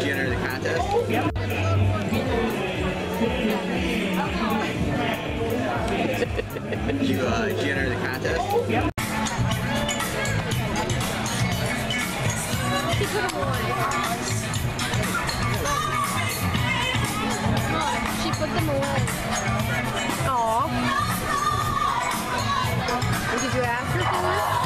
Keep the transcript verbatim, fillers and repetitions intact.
did you enter the contest? Yep. Did you, uh, did you enter the contest? Yep. She put them away. She put them away. Aww. Did you ask her for it?